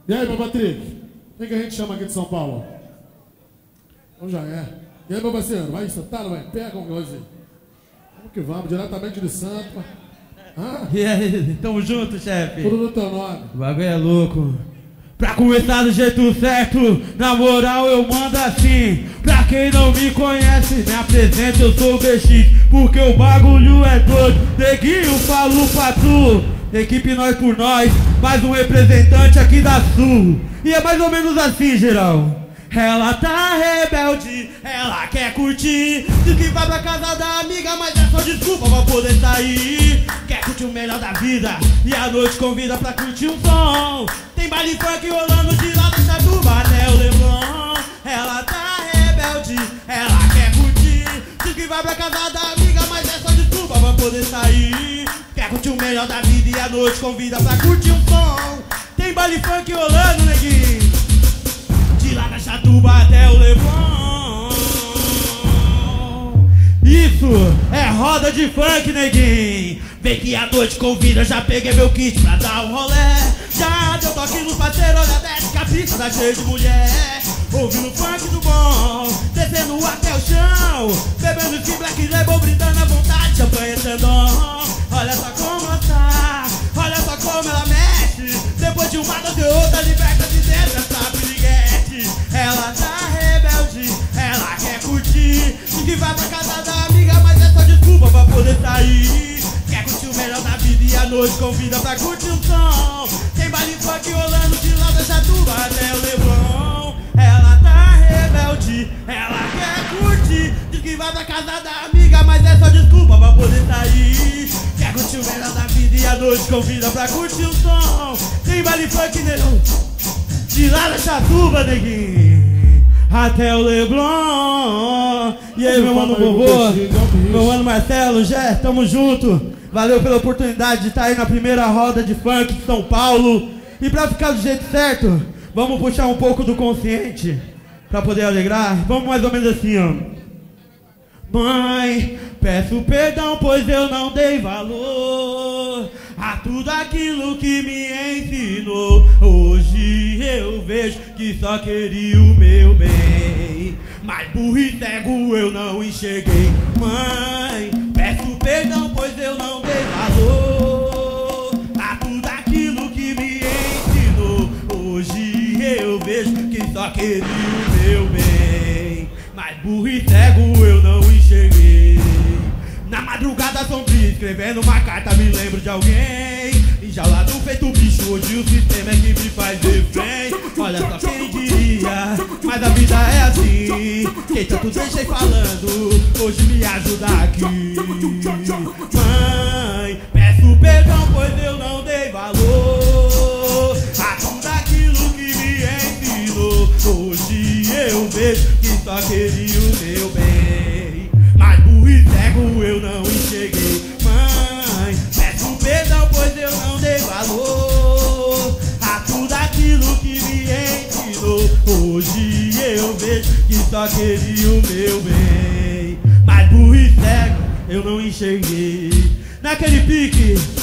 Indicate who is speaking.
Speaker 1: E aí, meu Patrick? Quem que a gente chama aqui de São Paulo? Então já é. E aí, meu parceiro? Vai sentar, não vai? Pega um hoje. Vamos que vamos, diretamente de Sampa. Ah?
Speaker 2: E aí, tamo junto, chefe.
Speaker 1: Tudo no teu nome.
Speaker 2: O bagulho é louco. Pra começar do jeito certo, na moral eu mando assim. Pra quem não me conhece, me apresenta, eu sou o BX. Porque o bagulho é doido, neguinho, falo pra tu. Equipe Nós por Nós, mais um representante aqui da Sul. E é mais ou menos assim, geral. Ela tá rebelde, ela quer curtir. Diz que vai pra casa da amiga, mas é só desculpa pra poder sair. Quer curtir o melhor da vida e à noite convida pra curtir um som. Tem baile funk rolando de lá da Chatuba até o Leblon. Ela tá rebelde, ela quer curtir. Diz que vai pra casa da amiga, mas é só desculpa pra poder sair. Quer curtir o melhor da vida e à noite convida pra curtir um som. Tem baile funk rolando, neguinho, de lá da Chatuba até o Leblon. Isso é roda de funk, neguinho. Vem que a noite convida, já peguei meu kit pra dar um rolé. Já deu toque no parceiro, olha desce que a pista tá cheia de mulher. Ouvindo funk do bom, descendo até o chão. Bebendo esse Black Label, brindando à vontade, champanhe Xandão. Olha só como ela tá, olha só como ela mexe. Depois de uma dose ou outra, liberta de dentro essa piriguete. Ela tá rebelde, ela quer curtir. Diz que vai pra casa da amiga, mas é só desculpa pra poder sair. Quer curtir o melhor da vida e à noite convida pra curtir um som. Tem baile funk rolando de lá da Chatuba até o Leblon. Ela tá rebelde, ela quer curtir. Diz que vai pra casa da amiga, mas é só desculpa pra poder sair. Quer curtir o melhor da vida e à noite convida pra curtir um som. Tem baile funk negão de lá da Chatuba, neguinho, até o Leblon. E aí, meu mano Bobô, meu mano Marcelo, Jé, tamo junto. Valeu pela oportunidade de estar aí na primeira roda de funk de São Paulo. E pra ficar do jeito certo, vamos puxar um pouco do consciente pra poder alegrar. Vamos mais ou menos assim, ó. Mãe, peço perdão pois eu não dei valor a tudo aquilo que me ensinou. Hoje eu vejo que só queria o meu bem, mas burro e cego eu não enxerguei. Mãe, peço perdão pois eu não dei valor a tudo aquilo que me ensinou. Hoje eu vejo que só queria o meu bem, mas burro e cego eu não enxerguei. Na madrugada sombria, escrevendo uma carta, me lembro de alguém enjaulado feito bicho, hoje o sistema é que me faz refém. Olha só quem diria, mas a vida é assim. Quem tanto deixei falando, hoje me ajuda aqui. Mãe, peço perdão pois eu não dei valor a tudo aquilo que me ensinou. Hoje eu vejo que só queria o meu bem, mas burro e cego eu não enxerguei. Mãe, peço perdão pois eu não dei valor a tudo aquilo que me ensinou. Hoje eu vejo que só queria o meu bem, mas burro e cego eu não enxerguei. Naquele pique